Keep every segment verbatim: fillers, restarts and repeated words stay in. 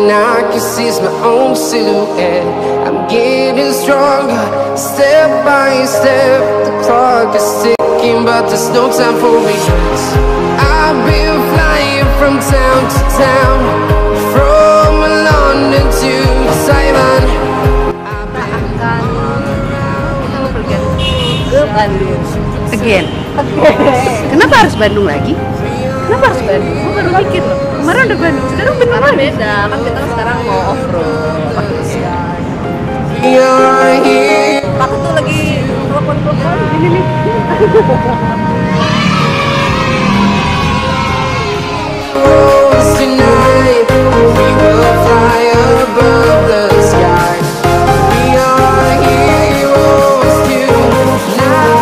and I can seize my own silhouette. I'm getting stronger, step by step. The clock is ticking, but there's no time for regrets. I've been flying from town to town, from London to Taiwan. Ke Bandung. Again. Kenapa harus Bandung lagi? Kenapa harus Bandung? Gue baru mikir loh. Kemarin udah Bandung, sekarang Bandung lagi. Beda, kan kita sekarang mau off-road. Aku tuh lagi telepon-telepon ini nih. Tonight we will fly above the sky. We are heroes tonight.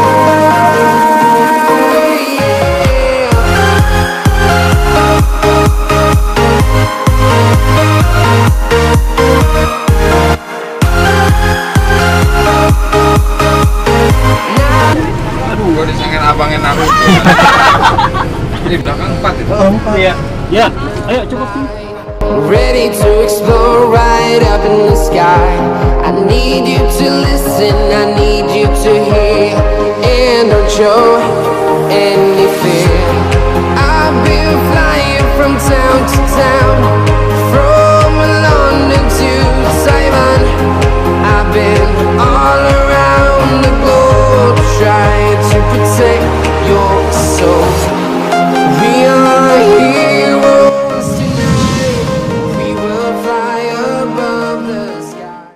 Aduh, gue disangin abangnya Naruto. Ini belakang empat itu. Oh, empat. Iya. Ya, ayo cukup. Ready to explore right up in the sky. I need you to listen, I need you to hear, and don't show any fear. I've been flying from town to town, from London to Taiwan. I've been all around the globe trying to protect your soul. We are heroes tonight. We will fly above the sky.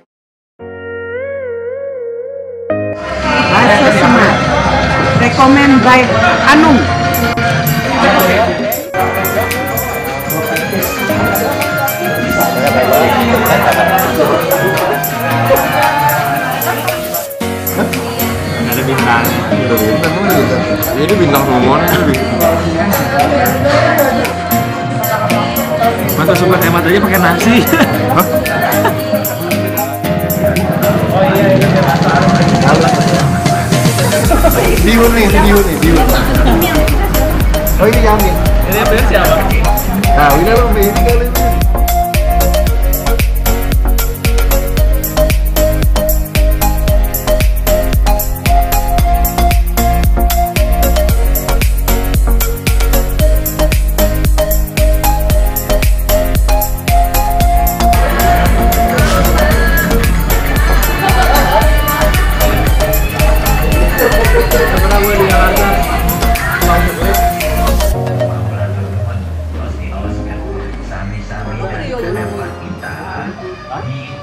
Bakso Semat. Recommend by Anung. Ada bintangnya. Ini bintang semua nih. Masa sobat hemat aja pakai nasi. Hah? Bihun nih, ini bihun nih, bihun. Oh ini Yamin. Ini yang beli siapa? Nah ini abang beli ini kali ini. Pernah gue di Jakarta. Oh, iya, iya.